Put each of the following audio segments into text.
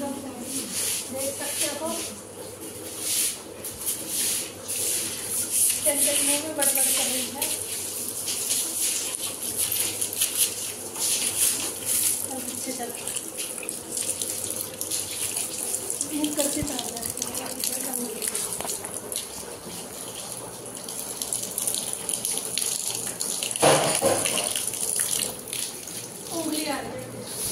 देख सकते हो चंचल मुंह में बड़बड़ कर रही है। पीछे चल करके उंगली आ रही है।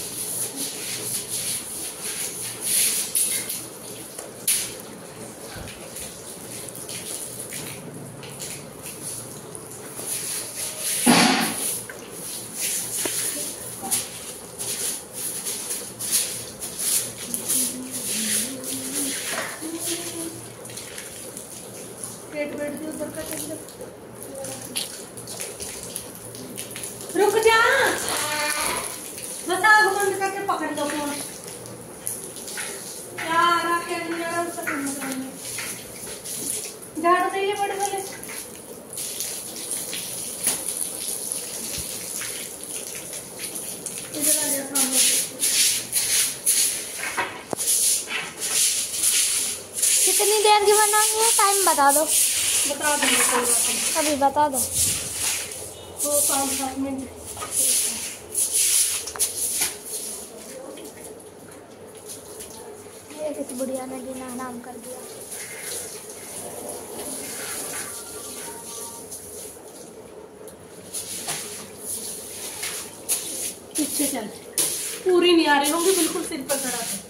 पेट बैठ के ऊपर का चल रुक जा बस आग बंद करके पकड़ लो फोन यार आके अंदर उसका काम करने झाड़ दे ये बड़े वाले इधर आ जा सामने। कितनी देर की बनानी है टाइम बता दो। बता दो कोई बात नहीं अभी बता दो। तो 5-7 मिनट। ये किस बुढ़िया ने भी नाम कर दिया। पीछे चल पूरी नहीं आ रही होंगी बिल्कुल सिर पर चढ़ा के।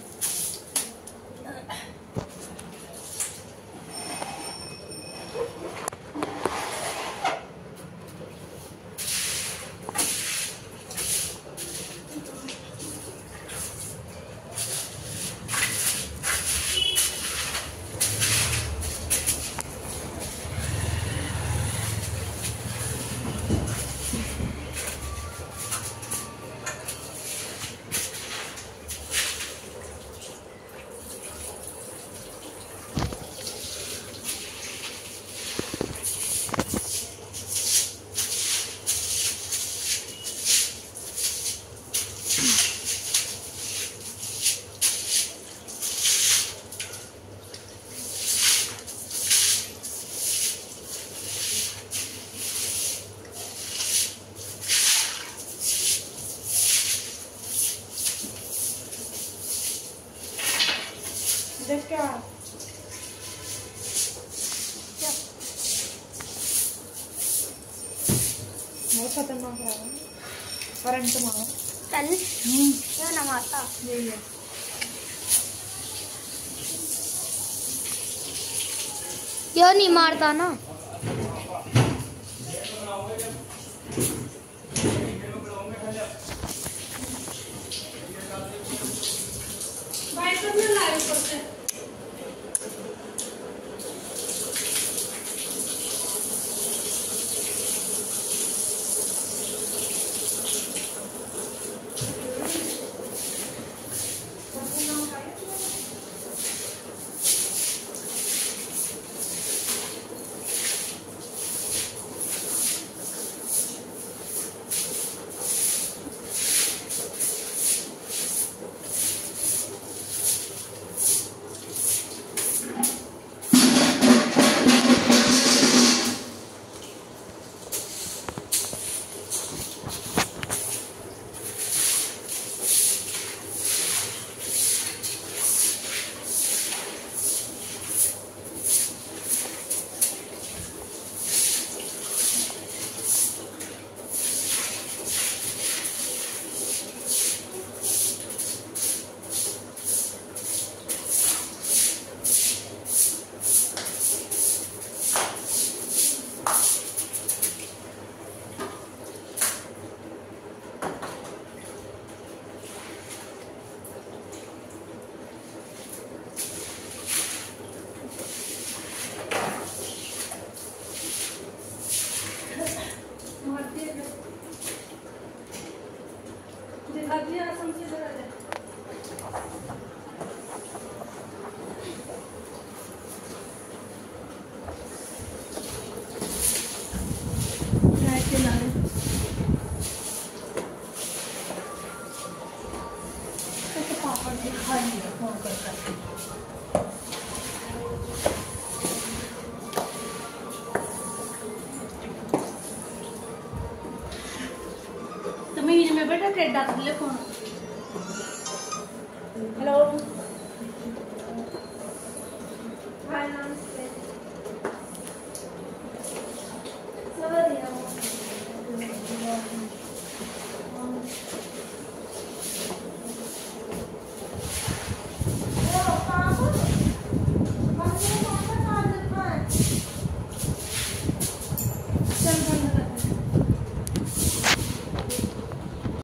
देख क्या बहुत खतरनाक है करंट मारो चल क्यों ना मारता। यही है क्यों नहीं मारता ना। दिखा लिया फोन करता। तो मैं बेटा टेढ़ा कर ले फोन।